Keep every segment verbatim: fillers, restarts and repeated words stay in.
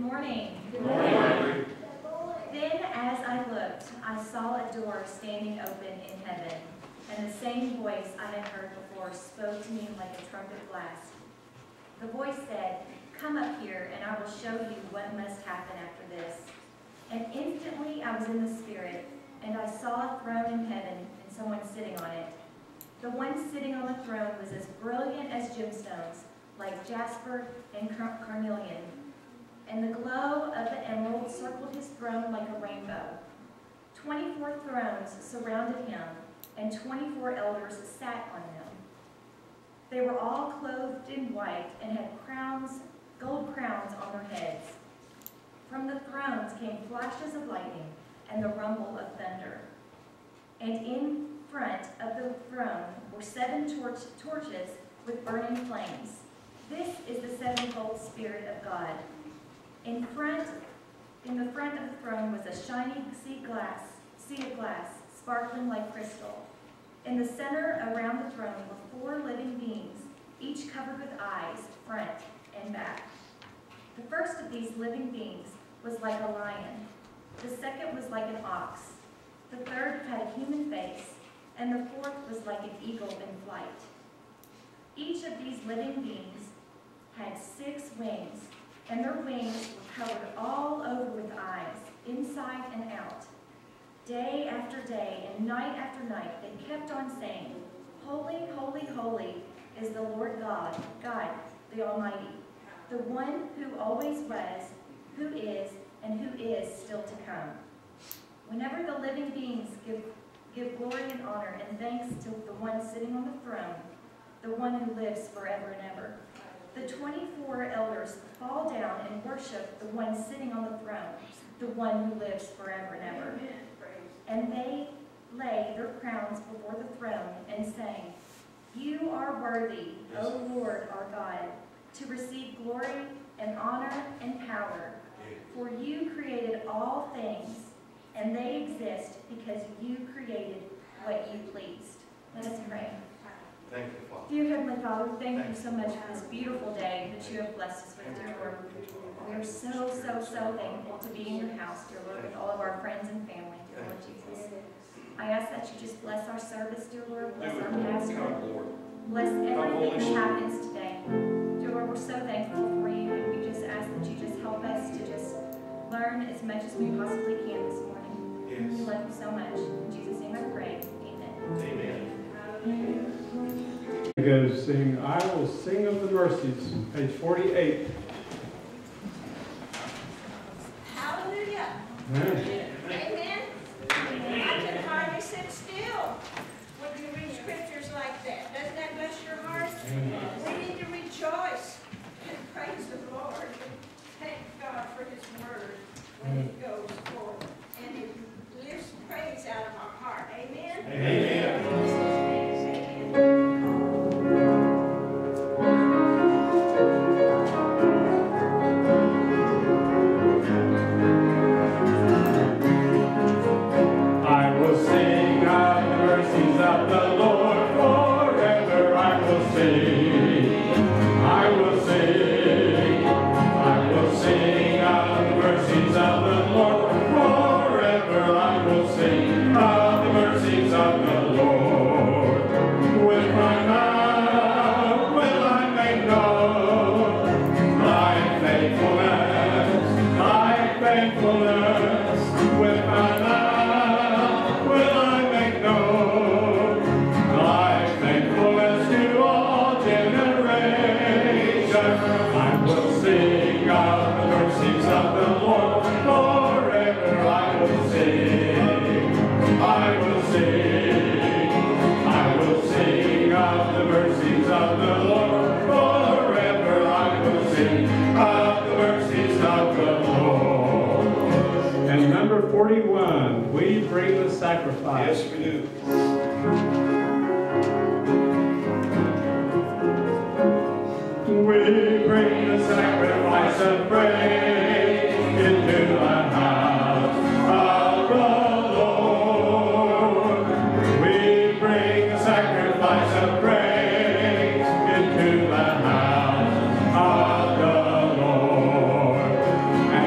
morning. Good morning. Then as I looked, I saw a door standing open in heaven, and the same voice I had heard before spoke to me like a trumpet blast. The voice said, "Come up here, and I will show you what must happen after this." And instantly I was in the Spirit, and I saw a throne in heaven and someone sitting on it. The one sitting on the throne was as brilliant as gemstones, like jasper and car carnelian. And the glow of the emerald circled his throne like a rainbow. Twenty-four thrones surrounded him, and twenty-four elders sat on them. They were all clothed in white and had crowns, gold crowns on their heads. From the thrones came flashes of lightning and the rumble of thunder. And in front of the throne were seven torch torches with burning flames. This is the sevenfold Spirit of God. In front, in the front of the throne was a shining sea glass, sea of glass, sparkling like crystal. In the center around the throne were four living beings, each covered with eyes, front and back. The first of these living beings was like a lion. The second was like an ox. The third had a human face, and the fourth was like an eagle in flight. Each of these living beings had six wings, and their wings were covered all over with eyes, inside and out. Day after day and night after night, they kept on saying, "Holy, holy, holy is the Lord God, God, the Almighty, the one who always was, who is, and who is still to come." Whenever the living beings give, give glory and honor and thanks to the one sitting on the throne, the one who lives forever and ever, the twenty-four elders fall down and worship the one sitting on the throne, the one who lives forever and ever. And they lay their crowns before the throne and sang, "You are worthy, O Lord our God, to receive glory and honor and power. For you created all things, and they exist because you created what you pleased." Let us pray. Thank you, Father. Dear Heavenly Father, thank you so much for this beautiful day that you have blessed us with, dear Lord. We are so, so, so thankful to be in your house, dear Lord, with all of our friends and family, dear Lord Jesus. I ask that you just bless our service, dear Lord, bless our pastor, bless everything that happens today. Dear Lord, we're so thankful for you, and we just ask that you just help us to just learn as much as we possibly can this morning. Yes. We love you so much. In Jesus' name I pray. Amen. Amen. We go to sing "I Will Sing of the Mercies," page forty-eight. Hallelujah. Amen. Amen. I can hardly sit still when you read scriptures like that. Doesn't that bless your heart? We need to rejoice and praise the Lord. Thank God for his word when it goes forth. And it lifts praise out of our heart. Amen? Amen. Amen. I will sing of the mercies of the Lord forever. I will sing. I will sing. I will sing of the mercies of the Lord forever. I will sing of the mercies of the Lord. With my mouth will I make known thy faithfulness, thy faithfulness. With my mouth will I make known thy faithfulness to all generations. I will sing of the mercies of the Lord forever. I will sing. I will sing. I will sing of the mercies of the Lord forever. I will sing of the mercies of the Lord. And number forty-one, we bring the sacrifice. Yes, we do. We bring the sacrifice of praise into the house of the Lord. We bring the sacrifice of praise into the house of the Lord. And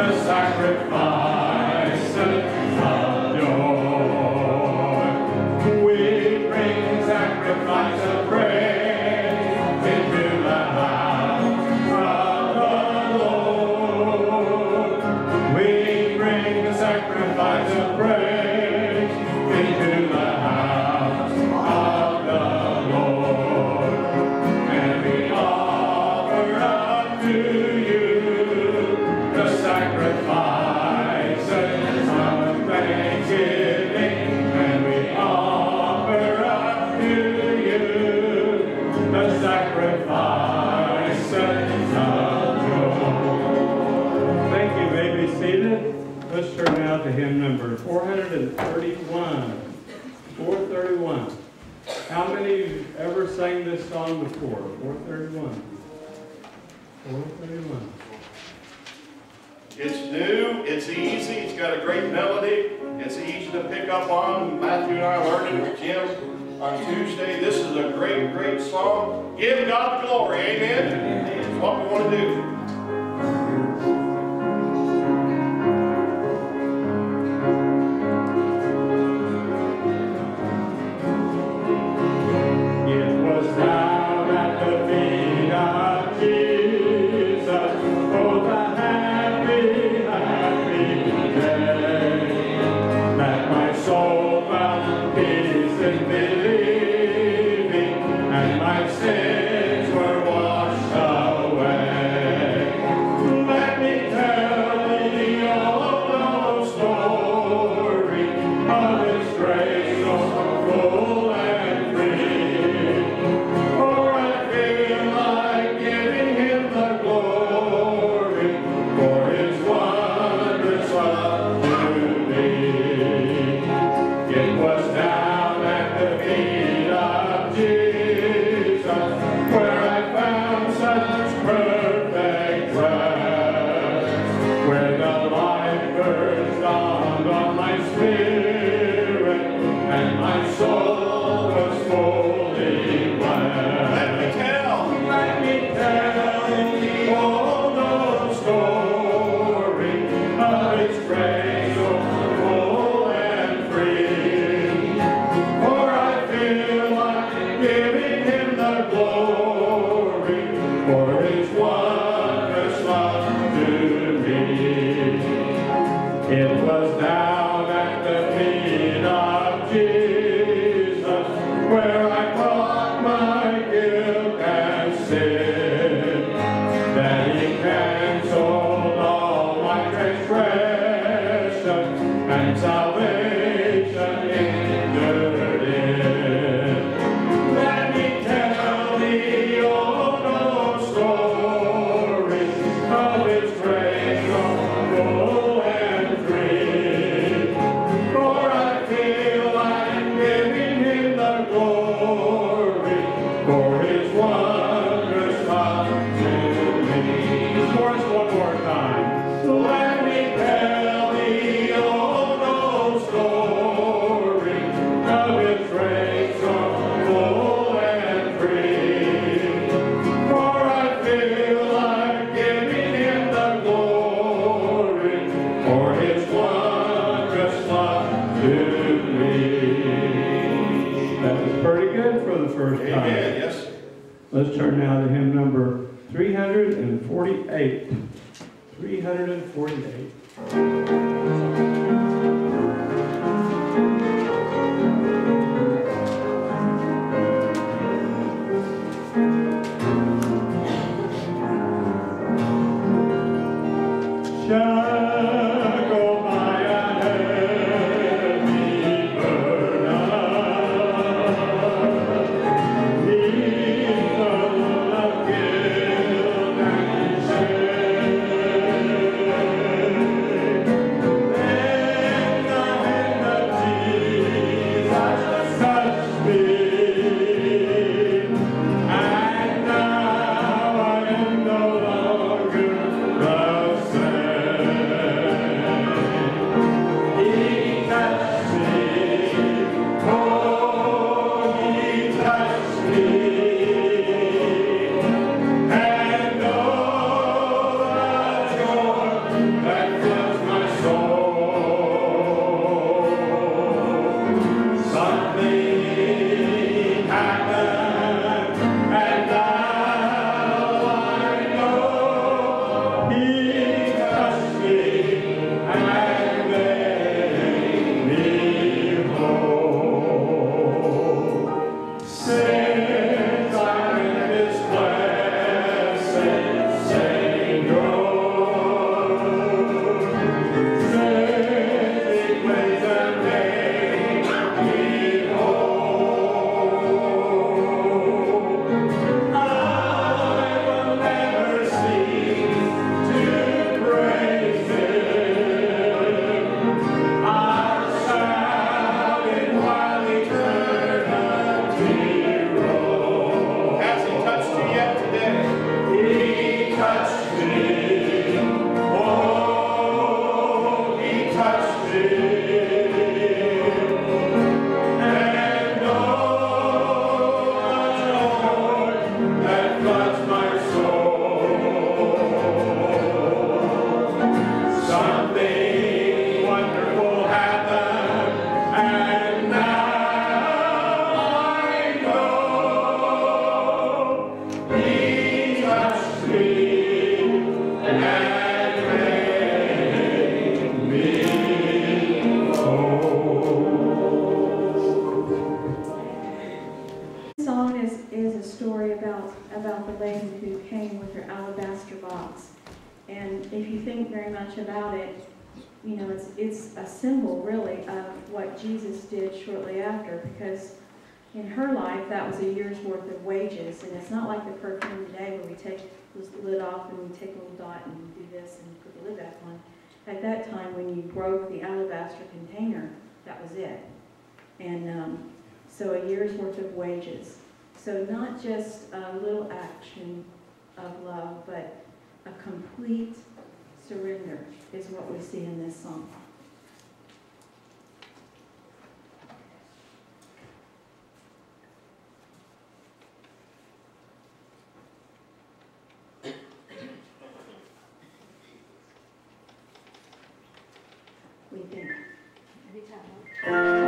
It's new, it's easy, it's got a great melody, it's easy to pick up on. Matthew and I learned it with Jim on Tuesday. This is a great, great song. Give God the glory, amen? That's what we want to do. Let's turn now to hymn number three hundred forty-eight. three hundred forty-eight. And now I am no longer the same. And if you think very much about it, you know, it's, it's a symbol really of what Jesus did shortly after, because in her life, that was a year's worth of wages. And it's not like the perfume today where we take this lid off and we take a little dot and do this and put the lid back on. At that time, when you broke the alabaster container, that was it. And um, so a year's worth of wages. So not just a little action of love, but a complete surrender is what we see in this song. We think. Every time.